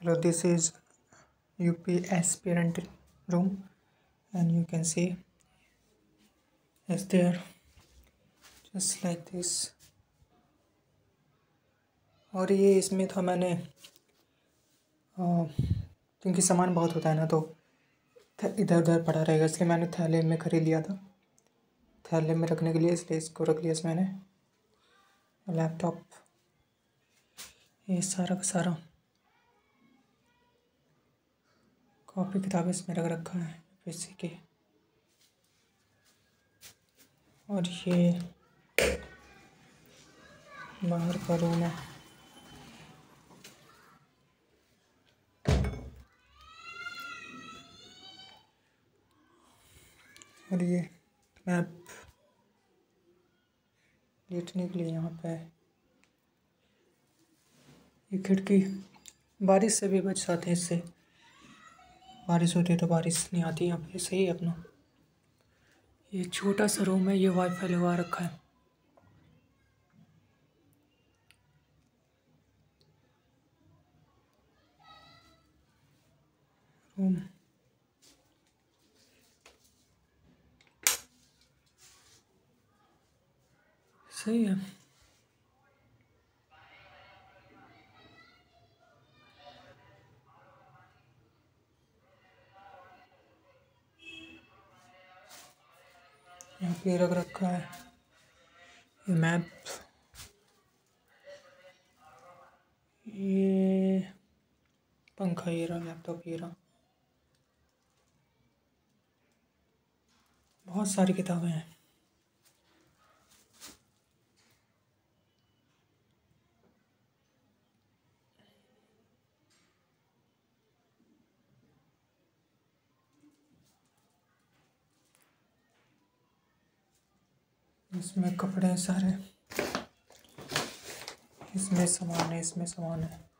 Hello, this is UP aspirant room, and you can see is there just like this. और ये इसमें था मैंने क्योंकि सामान बहुत होता है ना, तो इधर उधर पड़ा रहेगा, इसलिए मैंने थैले में खरीद लिया था, थैले में रखने के लिए, इसलिए इसको रख लिया इसमें मैंने। लैपटॉप ये सारा का सारा कॉपी किताब इसमें रख रखा है पीसी के। और ये बाहर का रूम है। और ये मैप लेटने के लिए यहाँ पे है। ये खिड़की बारिश से भी बच जाते हैं इससे, बारिश होती है तो बारिश नहीं आती यहाँ पे, सही है अपना। ये छोटा सा रूम है, ये वाईफाई लगा रखा है। रूम सही है। यहाँ पे रख रखा है ये मैप। ये पंखा ये रहा, लैपटॉप ये रहा, बहुत सारी किताबें हैं। इसमें कपड़े हैं सारे, इसमें सामान है, इसमें सामान है।